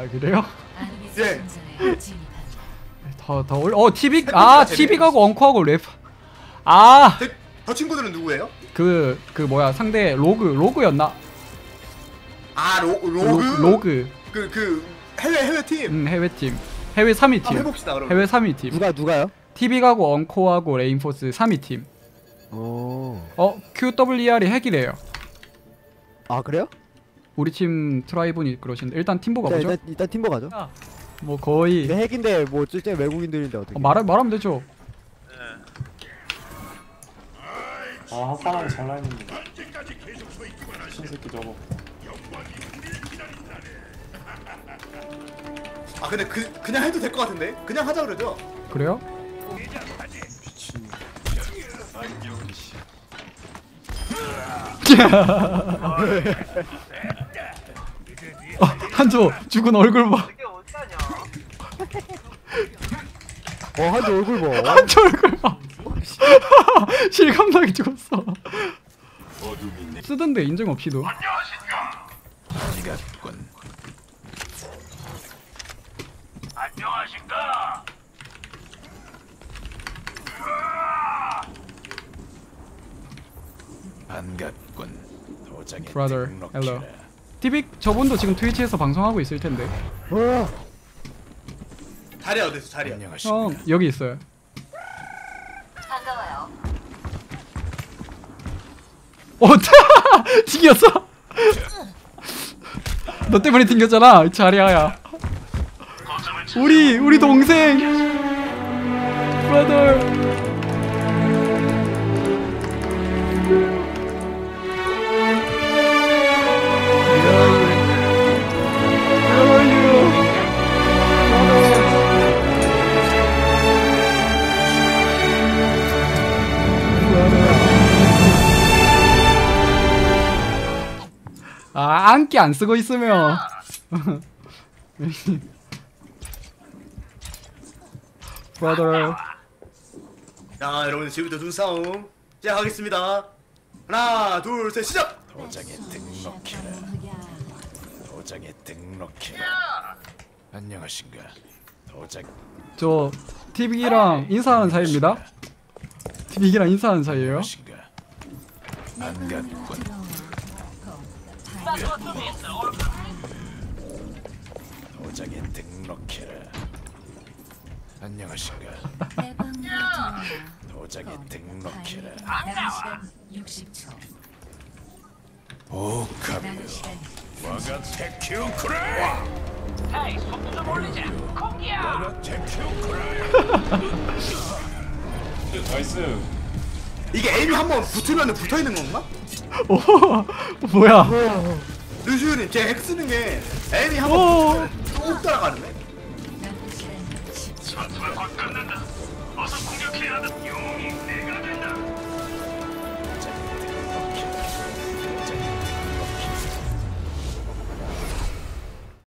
그래요? 예. 더 올. TV TV 가고 엉코하고 랩. 저 친구들은 누구예요? 그 뭐야 상대 로그였나? 로그. 그 해외 팀. 해외 팀. 해외 3위 팀. 해봅시다 그럼. 해외 3위 팀. 누가요? TV 가고 엉코하고 레인포스 3위 팀. 오. QWER이 핵이래요. 아 그래요? 우리 팀 트라이분이 그러신데 일단 팀보 가보죠. 일단 팀보 가죠. 뭐 거의 핵인데 뭐 실제 외국인들인데 어떻게? 말하면 되죠. 핫바람이 잘 나있는데 신새끼 저거. 근데 그냥 해도 될 것 같은데? 그냥 하자 그러죠? 그래요? 미친. 한조 죽은 얼굴 봐. 한조 얼굴 봐. 한조 얼굴 봐. 실감나게 죽었어. 쓰던데 인정 없이도. 안녕하신가? 반갑군. 도장에 Brother, 등록해라. hello. TV 저분도 지금 트위치에서 방송하고 있을 텐데. 자리야 어딨어 자리야. 안녕하십니까. 여기 있어요. 반가워요. 튕겼어. 너 때문에 튕겼잖아. 이 자리야야. 우리 동생. 브라더. 안기 안 쓰고 있으면 브라더. 자 여러분들 지금부터 눈싸움 시작하겠습니다. 하나 둘 셋 시작. 도장에 등록해라. 도장에 등록해라. 안녕하신가. 도장. 저 TV랑 인사하는 사이입니다. TV랑 인사하는 사이예요. 안녕하신가. 반갑군. 도장에 등록해라. 안녕하신가. 도장에 등록해라. 오카비요. 와가 테큐쿠라. 에이, 속도 좀 올리자. 공기야. 와가 테큐쿠라. 나이스. 이게 에임이 한번 붙으면 붙어있는 건가? 오 뭐야? 루시우님 제 핵 쓰는 게 에임이 한번 붙으면 쭉 따라가는데? 전투가 곧 끝난다. 어서 공격해야 한다.